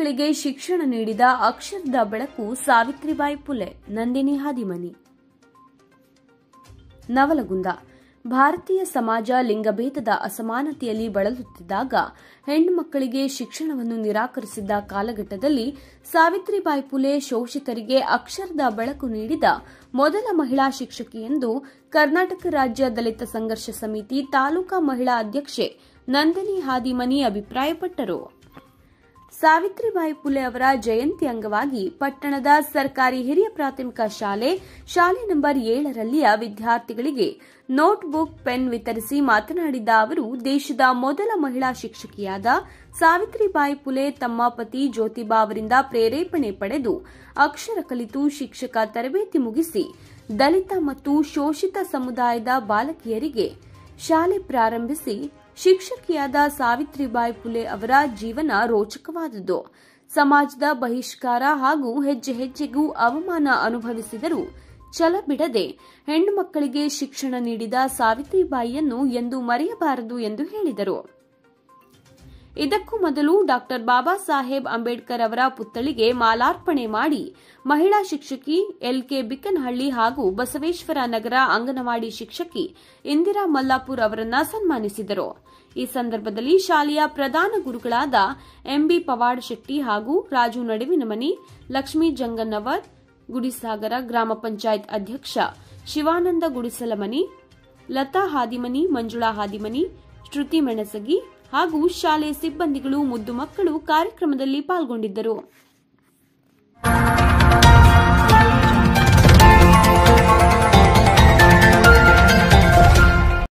ಮಕ್ಕಳಿಗೆ ಶಿಕ್ಷಣ ನೀಡಿದ ಅಕ್ಷರದ ಬೆಳಕು ಸಾವಿತ್ರಿಬಾಯಿ ಫುಲೆ. ನಂದಿನಿ ಹಾದಿಮನಿ. ನವಲಗುಂದ. ಭಾರತೀಯ ಸಮಾಜ ಲಿಂಗಭೇದದ ಅಸಮಾನತೆಯಲ್ಲಿ ಬಳಲುತ್ತಿದ್ದಾಗ ಹೆಣ್ಣು ಮಕ್ಕಳಿಗೆ ಶಿಕ್ಷಣವನ್ನು ನಿರಾಕರಿಸಿದ್ದ ಕಾಲಘಟ್ಟದಲ್ಲಿ ಸಾವಿತ್ರಿಬಾಯಿ ಫುಲೆ ಶೋಷಿತರಿಗೆ ಅಕ್ಷರದ ಬೆಳಕು ನೀಡಿದ ಮೊದಲ ಮಹಿಳಾ ಶಿಕ್ಷಕಿ ಎಂದು ಕರ್ನಾಟಕ ರಾಜ್ಯ ದಲಿತ ಸಂಘರ್ಷ ಸಮಿತಿ ತಾಲೂಕಾ ಮಹಿಳಾ ಅಧ್ಯಕ್ಷೆ ನಂದಿನಿ ಹಾದಿಮನಿ ಅಭಿಪ್ರಾಯಪಟ್ಟರು. ಸಾವಿತ್ರಿಬಾಯಿ ಫುಲೆ ಅವರ ಜಯಂತಿ ಅಂಗವಾಗಿ ಪಟ್ಟಣದ ಸರ್ಕಾರಿ ಹಿರಿಯ ಪ್ರಾಥಮಿಕ ಶಾಲೆ ನಂಬರ್ 7ರಲ್ಲಿಯ ವಿದ್ಯಾರ್ಥಿಗಳಿಗೆ ನೋಟ್ಬುಕ್, ಪೆನ್ ವಿತರಿಸಿ ಮಾತನಾಡಿದ ಅವರು, ದೇಶದ ಮೊದಲ ಮಹಿಳಾ ಶಿಕ್ಷಕಿಯಾದ ಸಾವಿತ್ರಿಬಾಯಿ ಫುಲೆ ತಮ್ಮ ಪತಿ ಜ್ಯೋತಿಬಾ ಅವರಿಂದ ಪ್ರೇರೇಪಣೆ ಪಡೆದು ಅಕ್ಷರ ಕಲಿತು ಶಿಕ್ಷಕ ತರಬೇತಿ ಮುಗಿಸಿ ದಲಿತ ಮತ್ತು ಶೋಷಿತ ಸಮುದಾಯದ ಬಾಲಕಿಯರಿಗೆ ಶಾಲೆ ಪ್ರಾರಂಭಿಸಿ ಶಿಕ್ಷಕಿಯಾದ ಸಾವಿತ್ರಿಬಾಯಿ ಫುಲೆ ಅವರ ಜೀವನ ರೋಚಕವಾದುದು. ಸಮಾಜದ ಬಹಿಷ್ಕಾರ ಹಾಗೂ ಹೆಜ್ಜೆ ಹೆಜ್ಜೆಗೂ ಅವಮಾನ ಅನುಭವಿಸಿದರೂ ಛಲ ಬಿಡದೆ ಹೆಣ್ಣು ಮಕ್ಕಳಿಗೆ ಶಿಕ್ಷಣ ನೀಡಿದ ಸಾವಿತ್ರಿಬಾಯಿಯನ್ನು ಎಂದೂ ಮರೆಯಬಾರದು ಎಂದು ಹೇಳಿದರು. ಇದಕ್ಕೂ ಮೊದಲು ಡಾ ಬಾಬಾ ಸಾಹೇಬ್ ಅಂಬೇಡ್ಕರ್ ಅವರ ಪುತ್ಥಳಿಗೆ ಮಾಲಾರ್ಪಣೆ ಮಾಡಿ ಮಹಿಳಾ ಶಿಕ್ಷಕಿ ಎಲ್ಕೆ ಬಿಕ್ಕನಹಳ್ಳಿ ಹಾಗೂ ಬಸವೇಶ್ವರ ನಗರ ಅಂಗನವಾಡಿ ಶಿಕ್ಷಕಿ ಇಂದಿರಾ ಮಲ್ಲಾಪುರ್ ಅವರನ್ನು ಸನ್ಮಾನಿಸಿದರು. ಈ ಸಂದರ್ಭದಲ್ಲಿ ಶಾಲೆಯ ಪ್ರಧಾನ ಗುರುಗಳಾದ ಎಂಬಿ ಪವಾಡ್ ಶೆಟ್ಟಿ ಹಾಗೂ ರಾಜು ನಡುವಿನಮನಿ, ಲಕ್ಷ್ಮೀ ಜಂಗನ್ನವರ್, ಗುಡಿಸಾಗರ ಗ್ರಾಮ ಪಂಚಾಯತ್ ಅಧ್ಯಕ್ಷ ಶಿವಾನಂದ ಗುಡಿಸಲಮನಿ, ಲತಾ ಹಾದಿಮನಿ, ಮಂಜುಳಾ ಹಾದಿಮನಿ, ಶ್ರುತಿ ಮೆಣಸಗಿ ಹಾಗೂ ಶಾಲೆ ಸಿಬ್ಬಂದಿಗಳು, ಮುದ್ದು ಮಕ್ಕಳು ಕಾರ್ಯಕ್ರಮದಲ್ಲಿ ಪಾಲ್ಗೊಂಡಿದ್ದರು.